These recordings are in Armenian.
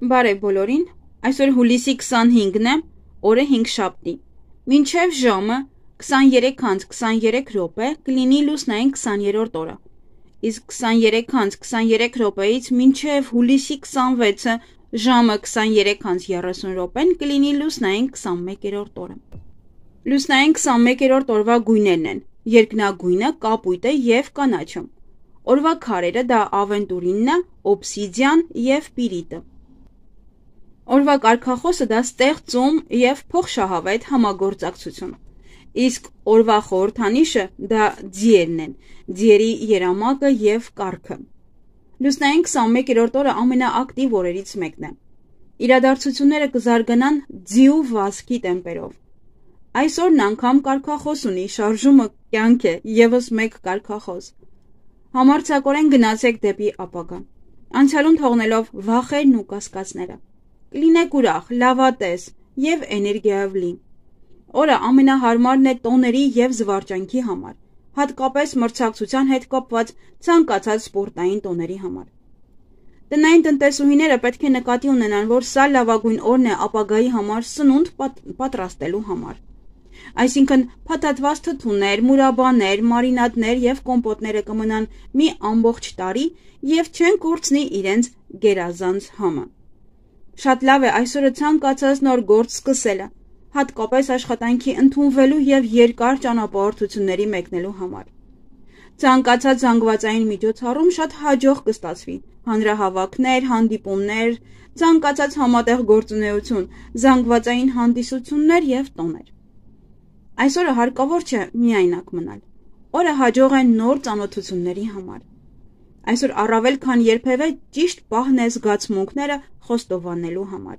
Բարև բոլորին, այսօր հուլիսի 25-ն է, օրը 5-շաբթի, մինչև ժամը 23:23 րոպե կլինի լուսնային 20-րդ օրը, իսկ 23:23 րոպեից մինչև հուլիսի 26-ը ժամը 23:30 րոպեն կլինի լուսնային 21-րդ օրը։ Լուսնային 21-րդ օրվա գույներն են երկնագույնը, կապույտը և կանաչը։ Օրվա քարերը դա ավենտուրինը, օբսիդիան և պիրիտը։ Օրվա կարգախոսը դա ստեղծում և փոխշահավետ համագործակցություն, իսկ օրվա խորհրդանիշը դա ձիերն են, ձիերի երամակը և կառքը։ Լուսնային 21-րդ օրը ամենաակտիվ օրերից մեկն է։ Իրադարձությունները կզարգանան ձիու վազքի տեմպերով։ Այսօրն անգամ կարգախոս ունի, շարժումը կյանք է, ևս մեկ կարգախոս։ Համարձակորեն գնացեք դեպի ապագա, անցյալում թողնելով վախերն ու կասկածները։ Կլինեք ուրախ, լավատես և էներգիայով լի։ Օրը ամենահարմարն է տոների և զվարճանքի համար, հատկապես մրցակցության հետ կապված ցանկացած սպորտային տոների համար։ Տնային տնտեսուհիները պետք է նկատի ունենան, որ սա լավագույն օրն է ապագայի համար սնունդ պատրաստելու համար։ Այսինքն փաթաթված թթուներ, մուրաբաներ, մարինադներ և կոմպոտները կմնան մի ամբողջ տարի և չեն կորցնի իրենց գերազանց համը։ Շատ լավ է այսօրը ցանկացած նոր գործ սկսելը, հատկապես աշխատանքի ընդունվելու և երկար ճանապարհորդությունների մեկնելու համար։ Ցանկացած զանգվածային միջոցառում շատ հաջող կստացվի, հանրահավաքներ, հանդիպումներ, ցանկացած համատեղ գործունեություն, զանգվածային հանդիսություններ և տոներ։ Այսօրը հարկավոր չէ միայնակ մնալ, օրը հաջող է նոր ծանոթությունների համար։ Այսօր առավել քան երբևէ ճիշտ պահն է զգացմունքները խոստովանելու համար։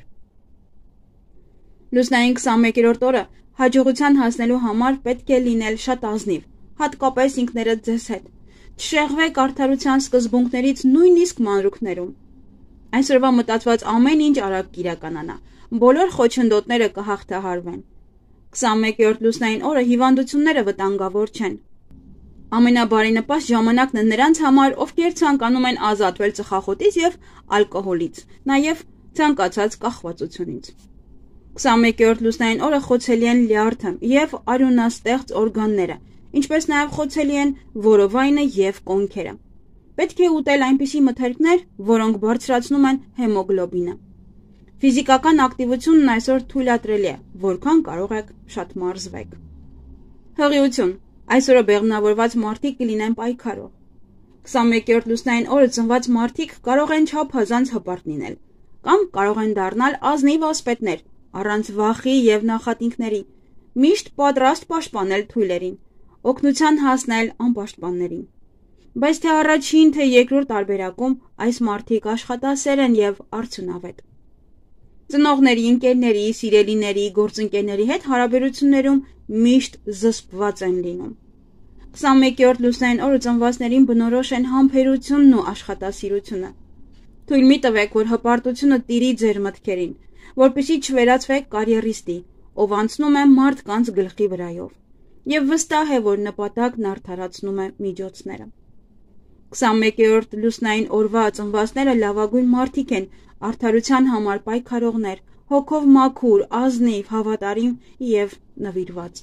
Լուսնային 21-րդ օրը հաջողության հասնելու համար պետք է լինել շատ ազնիվ, հատկապես ինքներդ ձեզ հետ։ Չշեղվեք արդարության սկզբունքներից նույնիսկ մանրուքներում։ Այսօրվա մտածված ամեն ինչ արագ կիրականանա, բոլոր խոչընդոտները կհաղթահարվեն։ 21-րդ լուսնային օրը հիվանդությունները վտանգավոր չեն։ Ամենաբարենպաստ ժամանակն է նրանց համար, ովքեր ցանկանում են ազատվել ծխախոտից և ալկոհոլից, նաև ցանկացած կախվածությունից։ 21-րդ լուսնային օրը խոցելի են լյարդը և արյունաստեղծ օրգանները, ինչպես նաև խոցելի են որովայնը և կոնքերը։ Պետք է ուտել այնպիսի մթերքներ, որոնք բարձրացնում են հեմոգլոբինը։ Ֆիզիկական ակտիվությունն այսօր թույլատրելի է, որքան կարող եք շատ մարզվեք։ Հղիություն։ Այսօրը բեղմնավորված մարդիկ կլինեն պայքարող։ 21-րդ լուսնային օրը ծնված մարդիկ կարող են չափազանց հպարտ լինել, կամ կարող են դառնալ ազնիվ ասպետներ, առանց վախի և նախատինքների, միշտ պատրաստ պաշտպանել թույլերին, օգնության հասնել անպաշտպաններին։ Բայց թե առաջին, թե երկրորդ տարբերակում այս մարդիկ աշխատասեր են և արդյունավետ։ Ծնողների, ընկերների, սիրելիների, գործընկերների հետ հարաբերություններում միշտ զսպված են լինում։ 21-րդ լուսնային օրը ծնվածներին բնորոշ են համբերությունն ու աշխատասիրությունը։ Թույլ մի տվեք, որ հպարտությունը տիրի ձեր մտքերին, որպեսզի չվերածվեք կարիերիստի, ով անցնում է մարդկանց գլխի վրայով, և վստահ է, որ նպատակն արդարացնում է միջոցները։ 21-րդ լուսնային օրվա ծնվածները լավագույն մարդիկ են, արդարության համար պայքարողներ, հոգով մաքուր, ազնիվ, հավատարիմ և նվիրված։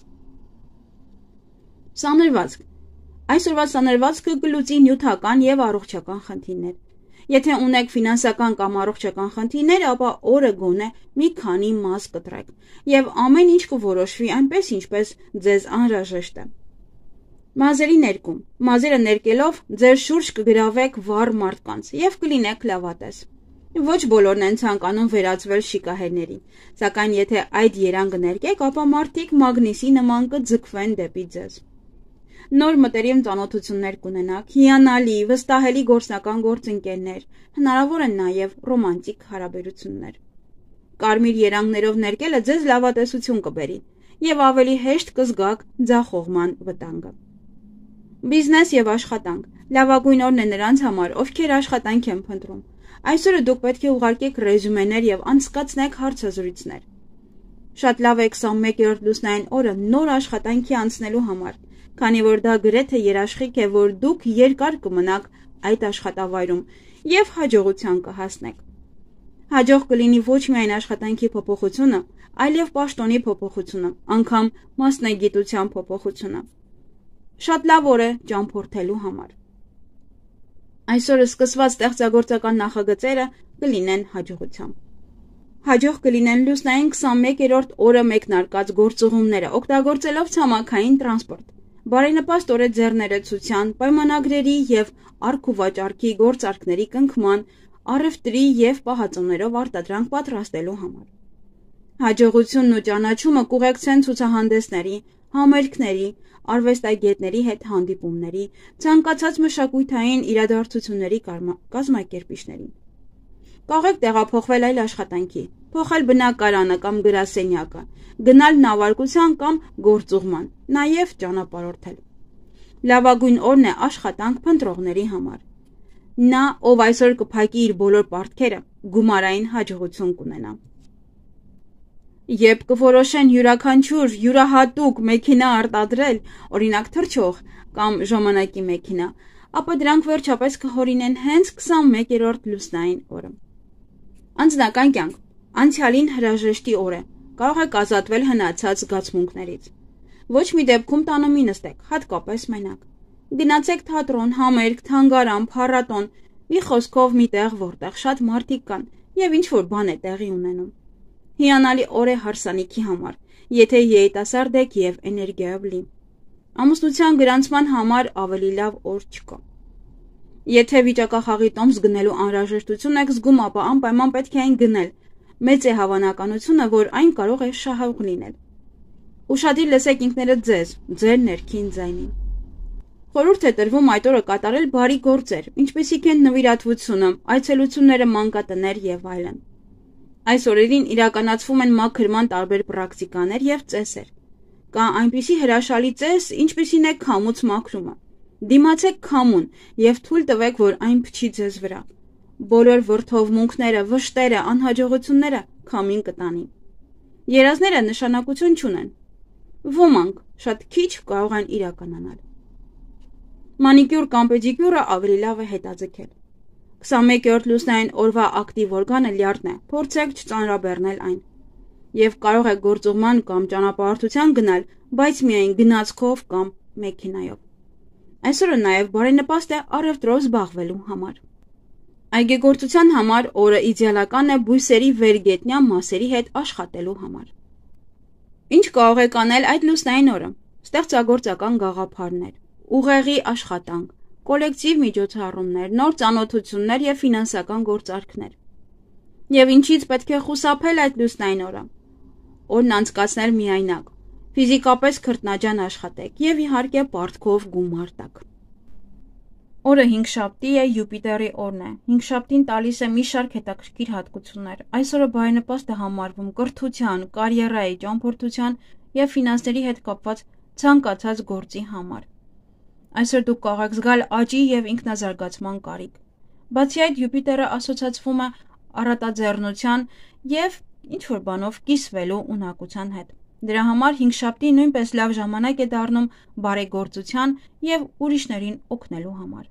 Սանրվածք։ Այսօրվա սանրվածքը կլուծի նյութական և առողջական խնդիրներ։ Եթե ունեք ֆինանսական կամ առողջական խնդիրներ, ապա օրը գոնե մի քանի մազ կտրեք, և ամեն ինչ կորոշվի այնպես, ինչպես ձեզ անհրաժեշտ է։ Մազերի ներկում։ Մազերը ներկելով ձեր շուրջ կգրավեք վառ մարդկանց և կլինեք լավատես։ Ոչ բոլորն են ցանկանում վերածվել շիկահերների, սակայն եթե այդ երանգը ներկեք, ապա մարդիկ մագնիսի նման կձգվեն դեպի ձեզ։ Նոր մտերիմ ծանոթություններ կունենաք, հիանալի, վստահելի գործնական գործընկերներ, հնարավոր են նաև ռոմանտիկ հարաբերություններ։ Կարմիր երանգներով ներկելը ձեզ լավատեսություն կբերի և ավելի հեշտ կզգաք ձախողման վտանգը։ Բիզնես և աշխատանք։ Լավագույն օրն է նրանց համար, ովքեր աշխատանք են փնտրում։ Այսօրը դուք պետք է ուղարկեք ռեզյումեներ և անցկացնեք հարցազրույցներ։ Շատ լավ է 21-րդ լուսնային օրը նոր աշխատանքի անցնելու համար, քանի որ դա գրեթե երաշխիք է, որ դուք երկար կմնաք այդ աշխատավայրում և հաջողության կհասնեք։ Հաջող կլինի ոչ միայն աշխատանքի փոփոխությունը, այլև պաշտոնի փոփոխությունը, անգամ մասնագիտության փոփոխությունը։ Շատ լավ օր է ճամփորդելու համար։ Այսօր սկսված ստեղծագործական նախագծերը կլինեն հաջողությամբ։ Հաջող կլինեն լուսնային 21-րդ օրը մեկնարկած գործուղումները, օգտագործելով ցամաքային տրանսպորտ։ Բարենպաստ օր է ձեռներեցության, պայմանագրերի եւ առք ու վաճառքի գործարքների կնքման, առևտրի եւ պահածոներով արտադրանք պատրաստելու համար։ Հաջողությունն ու ճանաչումը կուղեկցեն ցուցահանդեսների, համերգների, արվեստագետների հետ հանդիպումների, ցանկացած մշակութային իրադարձությունների կազմակերպիչներին։ Կարող եք տեղափոխվել այլ աշխատանքի, փոխել բնակարանը կամ գրասենյակը, գնալ նավարկության կամ գործուղման, նաև ճանապարհորդել։ Լավագույն օրն է աշխատանք փնտրողների համար։ Նա, ով այսօր կփակի իր բոլոր պարտքերը, գումարային հաջողություն կունենա։ Երբ կորոշեն յուրաքանչյուր յուրահատուկ մեքենա արտադրել, օրինակ թռչող կամ ժամանակի մեքենա, ապա դրանք վերջապես կհորինեն հենց 21-րդ լուսնային օրը։ Անձնական կյանք, անցյալին հրաժեշտի օր է, կարող եք ազատվել հնացած զգացմունքներից։ Ոչ մի դեպքում տանը մի նստեք, հատկապես մենակ։ Գնացեք թատրոն, համերգ, թանգարան, փառատոն, մի խոսքով մի տեղ, որտեղ շատ մարդիկ կան եւ ինչ որ բան է տեղի ունենում։ Հիանալի օր է հարսանիքի համար, եթե երիտասարդ եք եւ էներգիայով լի։ Ամուսնության գրանցման համար ավելի լավ օր չկա։ Եթե վիճակախաղի տոմս գնելու անհրաժեշտություն եք զգում, ապա անպայման պետք է այն գնել։ Մեծ է հավանականությունը, որ այն կարող է շահող լինել։ Ուշադիր լսեք ինքներդ ձեզ, ձեր ներքին ձայնին։ Խորհուրդ է տրվում այդ օրը կատարել բարի գործեր, ինչպիսիք են նվիրատվությունը, այցելությունները, մանկատներ եւ այլն։ Այս օրերին իրականացվում են մաքրման տարբեր պրակտիկաներ եւ ծեսեր։ Կա այնպիսի հրաշալի ծես, ինչպիսին է քամուց մաքրումը։ Դիմացեք քամուն եւ թույլ տվեք, որ այն փչի ձեզ վրա։ Բոլոր վրդովմունքները, վշտերը, անհաջողությունները քամին կտանի։ Երազները նշանակություն չունեն։ Ոմանք շատ քիչ կարող են իրականանալ։ Մանիկյուր կամ պեդիկյուրը ավելի լավ է հետաձգել։ 21-րդ լուսնային օրվա ակտիվ օրգանը լյարդն է, փորձեք չծանրաբեռնել այն։ Եվ կարող եք գործուղման կամ ճանապարհորդության գնալ, բայց միայն գնացքով կամ մեքենայով։ Այսօրը նաև բարենպաստ է առևտրով զբաղվելու համար։ Այգեգործության համար օրը իդեալական է բույսերի վերգետնյա մասերի հետ աշխատելու համար։ Ինչ կարող եք անել այդ լուսնային օրը։ Ստեղծագործական գաղափարներ, ուղեղի աշխատանք, կոլեկտիվ միջոցառումներ, նոր ծանոթություններ եւ ֆինանսական գործարքներ։ Եվ ինչից պետք է խուսափել այդ լուսնային օրը։ Օրն անցկացնել միայնակ, ֆիզիկապես քրտնաջան աշխատեք եւ իհարկե պարտքով գումար տաք։ Օրը հինգշաբթի է, Յուպիտերի օրն է։ Հինգշաբթին տալիս է մի շարք հետաքրքիր հատկություններ։ Այսօրը բարենպաստ է համարվում կրթության, կարիերայի, ճամփորդության եւ ֆինանսների հետ կապված ցանկացած գործի համար։ Այսօր դուք կարող եք զգալ աճի եւ ինքնազարգացման կարիք։ Բացի այդ, Յուպիտերը ասոցացվում է առատաձեռնության եւ ինչ-որ բանով կիսվելու ունակության հետ։ Դրա համար հինգշաբթի նույնպես լավ ժամանակ է դառնում բարեգործության եւ ուրիշներին օգնելու համար։